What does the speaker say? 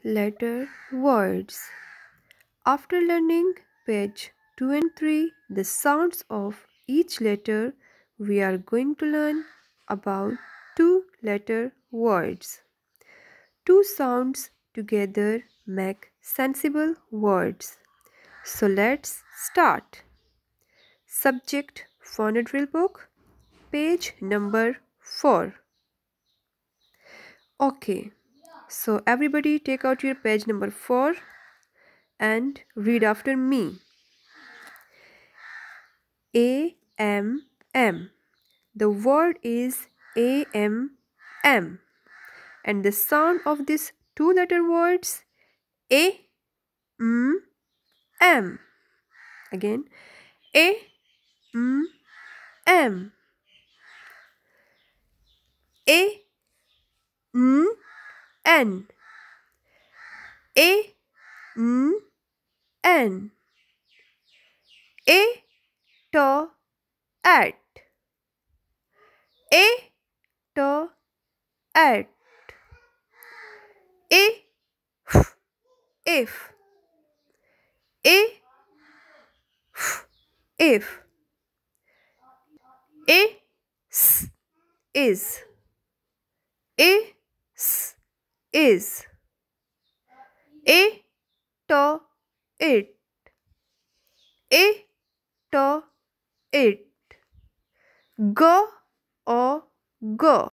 letter words. After learning page 2 and 3, the sounds of each letter, we are going to learn about two-letter words. Two sounds together make sensible words. So let's start. Subject phonodrill book, page number 4. Okay, so everybody take out your page number 4 and read after me. A-M-M. The word is A-M-M. And the sound of these two-letter words A-M-M. Again, A-M-M. A-N. A-N. A-to-at. A-to-at. If. If. Is. Is. Is. To it. To it. Go or go.